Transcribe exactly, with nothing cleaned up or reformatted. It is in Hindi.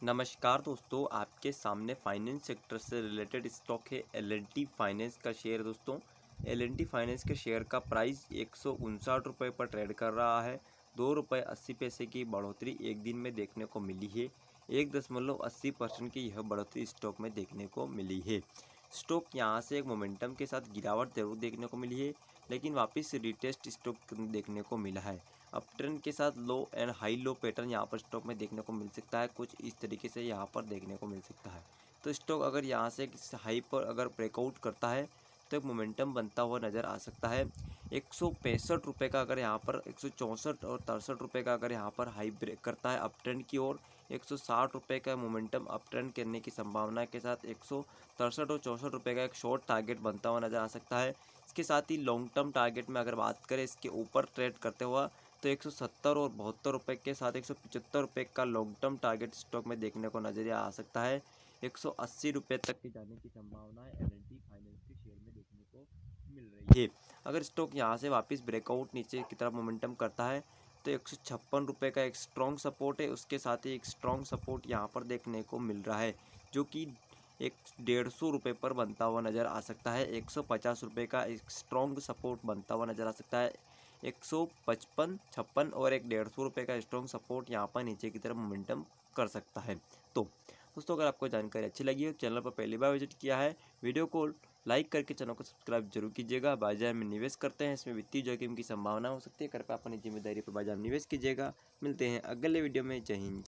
नमस्कार दोस्तों, आपके सामने फाइनेंस सेक्टर से रिलेटेड स्टॉक है एल एंड टी फाइनेंस का शेयर। दोस्तों, एल एंड टी फाइनेंस के शेयर का प्राइस एक सौ उनसाठ रुपये पर ट्रेड कर रहा है। दो रुपये अस्सी पैसे की बढ़ोतरी एक दिन में देखने को मिली है। एक दशमलव अस्सी परसेंट की यह बढ़ोतरी स्टॉक में देखने को मिली है। स्टॉक यहां से एक मोमेंटम के साथ गिरावट जरूर देखने को मिली है, लेकिन वापस रिटेस्ट स्टॉक देखने को मिला है। अप ट्रेंड के साथ low and high low pattern यहाँ पर स्टॉक में देखने को मिल सकता है। कुछ इस तरीके से यहाँ पर देखने को मिल सकता है। तो स्टॉक अगर यहाँ से हाई पर अगर ब्रेकआउट करता है तो एक मोमेंटम बनता हुआ नज़र आ सकता है। एक सौ पैंसठ रुपये का अगर यहाँ पर एक सौ चौंसठ और तिरसठ रुपये का अगर यहाँ पर हाई ब्रेक करता है अप ट्रेंड की ओर, एक सौ साठ रुपये का मोमेंटम अप ट्रेंड करने की संभावना के साथ एक सौ तिरसठ और चौंसठ रुपये का एक शॉर्ट टारगेट बनता हुआ नज़र आ सकता है। इसके साथ ही लॉन्ग टर्म टारगेट में अगर बात करें इसके ऊपर ट्रेड करते हुआ तो एक सौ सत्तर और बहत्तर रुपये के साथ एक सौ पचहत्तर रुपये का लॉन्ग टर्म टारगेट स्टॉक में देखने को नजर आ सकता है। एक सौ अस्सी रुपये तक के जाने की संभावना एल एंड टी फाइनेंस के शेयर में देखने को मिल रही है। अगर स्टॉक यहां से वापस ब्रेकआउट नीचे की तरफ मोमेंटम करता है तो एक सौ छप्पन रुपये का एक स्ट्रॉन्ग सपोर्ट है। उसके साथ ही एक स्ट्रॉन्ग सपोर्ट यहाँ पर देखने को मिल रहा है, जो कि एक डेढ़ सौ रुपये पर बनता हुआ नज़र आ सकता है। एक सौ पचास रुपये का एक स्ट्रॉन्ग सपोर्ट बनता हुआ नज़र आ सकता है। एक सौ पचपन छप्पन और एक डेढ़ सौ रुपये का स्ट्रॉन्ग सपोर्ट यहाँ पर नीचे की तरफ मोमेंटम कर सकता है। तो दोस्तों, अगर आपको जानकारी अच्छी लगी हो, चैनल पर पहली बार विजिट किया है, वीडियो को लाइक करके चैनल को सब्सक्राइब जरूर कीजिएगा। बाजार में निवेश करते हैं, इसमें वित्तीय जोखिम की संभावना हो सकती है, कृपया अपनी जिम्मेदारी पर बाजार में निवेश कीजिएगा। मिलते हैं अगले वीडियो में। जय हिंद।